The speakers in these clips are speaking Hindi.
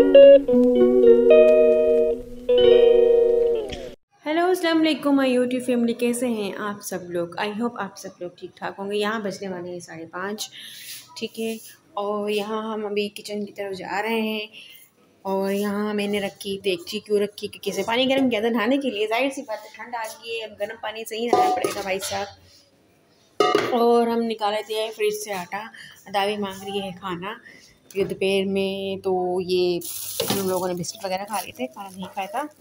हेलो अस्सलाम वालेकुम माय यूट्यूब फैमिली, कैसे हैं आप सब लोग। आई होप आप सब लोग ठीक ठाक होंगे। यहाँ बजने वाले हैं 5:30, ठीक है। और यहाँ हम अभी किचन की तरफ जा रहे हैं। और यहाँ मैंने रखी देगची, क्यों रखी, क्योंकि से पानी गर्म किया था नहाने के लिए। जाहिर सी बात है ठंड आ गई है, अब गर्म पानी से ही नहाना पड़ेगा भाई साहब। और हम निकाले थे फ्रिज से आटा। दादी मांग रही है खाना। ये दोपहर में तो ये हम लोगों ने बिस्किट वगैरह खा लिए थे, खाना नहीं खाया था।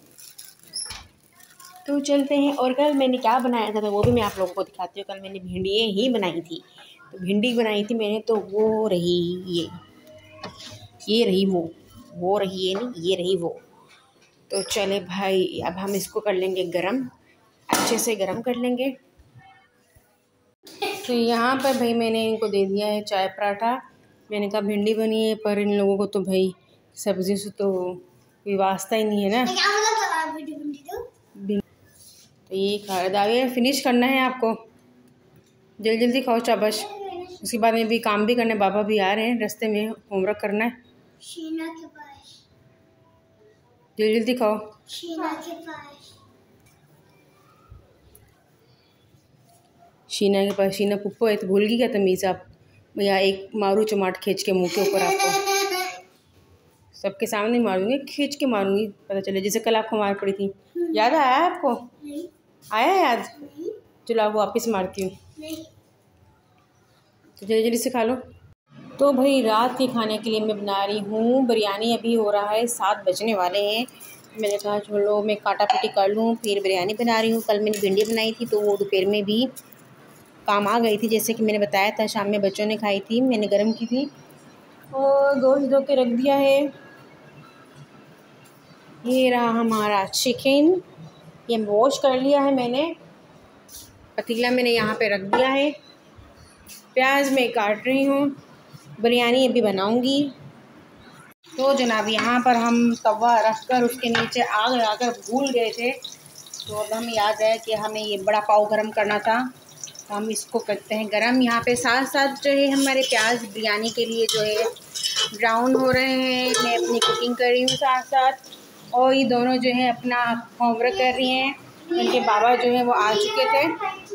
तो चलते हैं। और कल मैंने क्या बनाया था तो वो भी मैं आप लोगों को दिखाती हूँ। कल मैंने भिंडियाँ ही बनाई थी। तो भिंडी बनाई थी मैंने, तो वो रही ये रही वो रही ये नहीं, ये रही वो। तो चले भाई, अब हम इसको कर लेंगे गरम, अच्छे से गरम कर लेंगे। तो यहाँ पर भाई मैंने इनको दे दिया है चाय पराठा। मैंने कहा भिंडी बनी है, पर इन लोगों को तो भाई सब्ज़ी से तो कोई वास्ता ही नहीं है ना। तो ये खा दावे फिनिश करना है आपको, जल्दी जल्दी खाओ शाबाश। उसके बाद में भी काम भी करना है, बाबा भी आ रहे हैं रास्ते में, होमवर्क करना है। शीना के पास जल्दी जल्दी खाओ। शीना के पास शीना पुप्पो है तो भूल गई क्या तमीज़ आप। या एक मारू चमाट खींच के मुंह के ऊपर, आपको सबके सामने मारूंगी, खींच के मारूंगी, पता चले जैसे कल आपको मार पड़ी थी। याद आया आपको? आया याद? चलो आपको वापस मारती हूँ, तो जल्दी जल्दी से खा लो। तो भाई रात के खाने के लिए मैं बना रही हूँ बिरयानी। अभी हो रहा है 7 बजने वाले हैं। मैंने कहा चलो मैं काटा पीटी कर लूँ, फिर बिरयानी बना रही हूँ। कल मैंने भिंडी बनाई थी तो वो दोपहर में भी काम आ गई थी, जैसे कि मैंने बताया था। शाम में बच्चों ने खाई थी, मैंने गर्म की थी। और गोश्त धो के रख दिया है। ये रहा हमारा चिकन, ये वॉश कर लिया है मैंने। पतीला मैंने यहाँ पे रख दिया है। प्याज मैं काट रही हूँ, बिरयानी अभी बनाऊँगी। तो जनाब यहाँ पर हम तवा रख कर उसके नीचे आग लगाकर भूल गए थे। तो अब हमें याद है कि हमें ये बड़ा पाव गरम करना था, तो हम इसको करते हैं गरम। यहाँ पे साथ साथ जो है हमारे प्याज बिरयानी के लिए जो है ब्राउन हो रहे हैं। मैं अपनी कुकिंग कर रही हूँ साथ साथ, और ये दोनों जो है अपना होमवर्क कर रही हैं। उनके बाबा जो है वो आ चुके थे,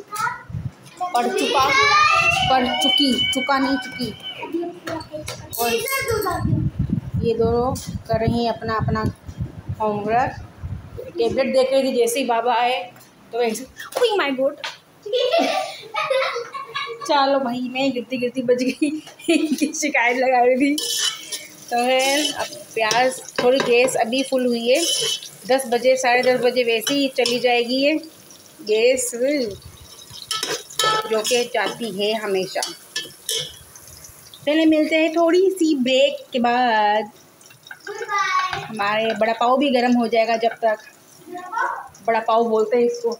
चुका नहीं चुकी। और ये दोनों कर रही हैं अपना अपना होमवर्क। टेबलेट देख रही थी, जैसे ही बाबा आए तो वैसे ओह माय गॉड चलो भाई, मैं गिरती गिरती बच गई की शिकायत लगा रही थी। तो है अब प्याज, थोड़ी गैस अभी फुल हुई है। 10 बजे 10:30 बजे वैसे ही चली जाएगी ये गैस, जो कि जाती है हमेशा। चले मिलते हैं थोड़ी सी ब्रेक के बाद। हमारे बड़ा पाव भी गर्म हो जाएगा जब तक। बड़ा पाव बोलते हैं इसको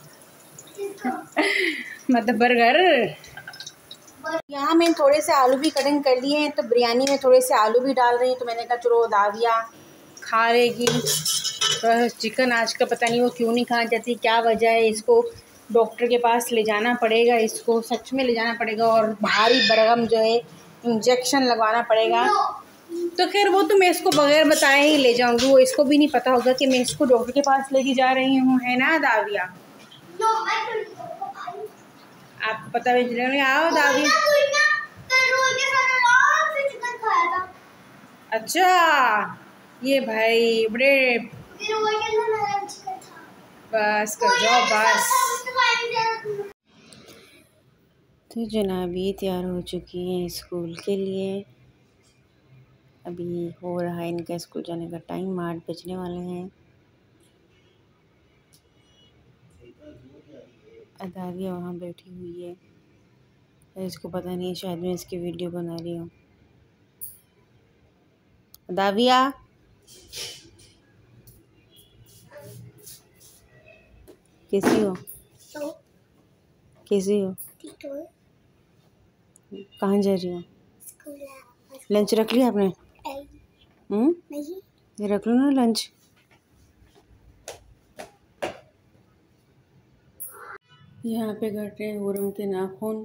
मतलब बर्गर। यहाँ मैं थोड़े से आलू भी कटिंग कर लिए हैं, तो बिरयानी में थोड़े से आलू भी डाल रही हूँ। तो मैंने कहा चलो दाविया खा लेगी। तो चिकन आज का पता नहीं वो क्यों नहीं खा जाती, क्या वजह है। इसको डॉक्टर के पास ले जाना पड़ेगा, इसको सच में ले जाना पड़ेगा। और भारी बरगम जो है इंजेक्शन लगवाना पड़ेगा। तो खैर वो तो मैं इसको बगैर बताए ही ले जाऊंगी, वो इसको भी नहीं पता होगा कि मैं इसको डॉक्टर के पास लेके जा रही हूँ, है ना दाविया? आपको पता भी चलेगा। आओ दाविया। अच्छा ये भाई बड़े, बस कर जाओ बस। तो जनाबी तैयार हो चुकी हैं स्कूल के लिए। अभी हो रहा है इनका स्कूल जाने का टाइम, 8 बजने वाले हैं। अदाविया वहाँ बैठी हुई है, इसको पता नहीं, शायद मैं इसकी वीडियो बना रही हूँ। अदाविया कैसी हो? कैसी हो? कहाँ जा रही हो? लंच रख लिया आपने? ये रख लो ना लंच। यहाँ पे घट रहे हैं हुरम के नाखून,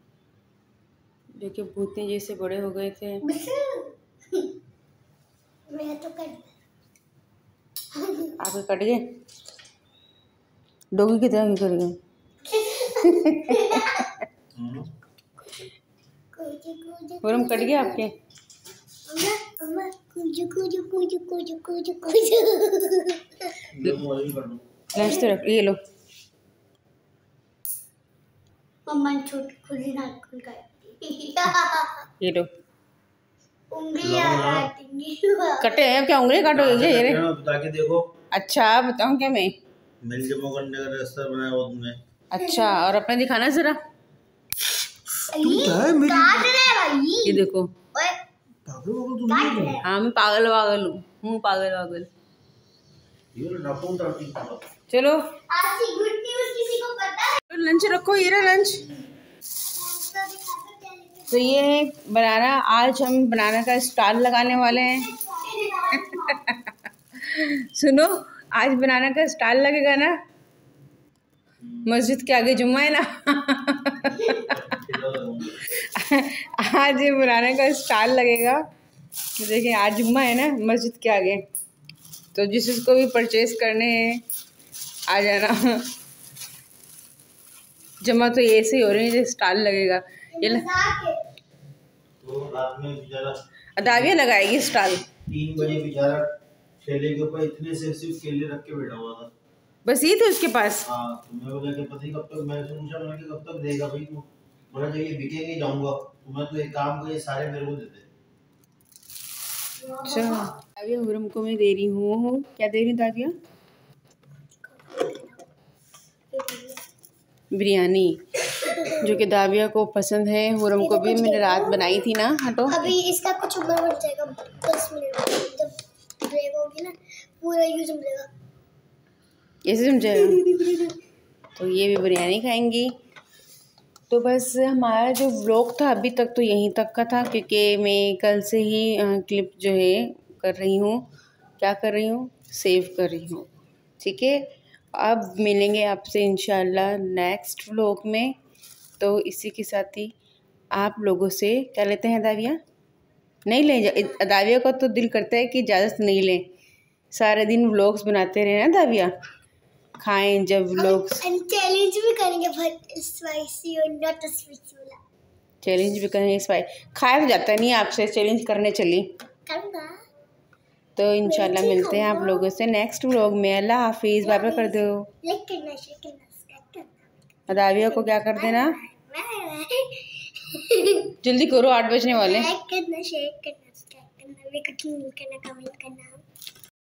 जो कि भूतनी जैसे बड़े हो गए थे। मैं तो कर आपके कट गए, डोगी की तरह कर गए। फोरम कट गया आपके। लंच तो रख, ये लो। मम्मा छोटी खुली नाखून काटती। ये लो। उंगलियां काटेंगी। कटे हैं क्या? उंगली काटोगे ये रे? बता के देखो। अच्छा बताऊं क्या मैं? मिल जमा करने का रास्ता बनाया हुआ तुमने। अच्छा, और अपना दिखाना जरा। काट रहा है भाई। ये देखो। ओए पागल हो तुम। हाँ मैं पागल वागल हूँ, पागल वागल। ये नाखून काटती। चलो आज की गुड न्यूज़ किसी को पता है? लंच रखो, ये रहा लंच। तो ये है बनाना। आज हम बनाना का स्टॉल लगाने वाले हैं। सुनो, आज बनाना का स्टॉल लगेगा ना मस्जिद के आगे, जुम्मा है ना। आज ये बनाने का स्टॉल लगेगा। देखिए आज जुम्मा है ना मस्जिद के आगे, तो जिसको भी परचेज करने हैं आ जाना। जमा तो ये ऐसे ही हो रही है, स्टॉल लगेगा। ये तो रात में बेचारा अदाविया लगाएगी स्टॉल। 3 बजे बेचारा ठेले के ऊपर इतने से सिर्फ केले रख के बैठा हुआ था। बस ये थे उसके पास। हाँ, तो मैं बोला कि पता नहीं कब तक, मैं पूछा मैंने कि कब तक देगा भाई तू। बोला जब ये बिकेंगे जाऊंगा। तो मैं तो एक काम कर, ये सारे मेरे को दे दे। अच्छा दाविया हुरम को मैं दे रही हूँ। क्या दे रही हूँ दाविया? बिरयानी, जो कि दाविया को पसंद है। हुरम को भी मैंने रात बनाई थी ना। हटो। अभी इसका कुछ उम्र बढ़ जाएगा 10 मिनट जब ब्रेक होगी ना, पूरा यूज मिलेगा। ऐसे समझाएगा। तो ये भी बिरयानी खाएंगी। तो बस हमारा जो व्लॉग था अभी तक तो यहीं तक का था, क्योंकि मैं कल से ही क्लिप जो है कर रही हूँ। क्या कर रही हूँ? सेव कर रही हूँ। ठीक है, अब मिलेंगे आपसे इंशाल्लाह नेक्स्ट व्लॉग में। तो इसी के साथ ही आप लोगों से क्या लेते हैं दाविया? नहीं लें दाविया को तो दिल करता है कि इजाज़त नहीं लें। सारे दिन व्लॉग्स बनाते रहे ना दाविया, खाएं जब व्लॉग्स। चैलेंज भी करेंगे बट स्पाइसी और नॉट स्पाइसी वाला। चैलेंज भी करें इस बार। खाया तो जाता नहीं आपसे, चैलेंज करने चली। करूँगा। तो इंशाल्लाह मिलते हैं आप लोगों से नेक्स्ट व्लॉग में। अल्लाह हाफिज़। बाय बाय कर दो। लाइक करना, शेयर करना, सब्सक्राइब करना। दाविया को क्या कर देना, लाइक जल्दी करो, 8 बजने वाले। करना, शेयर करना, सब्सक्राइब करना, वीडियो को करना, कमेंट करना।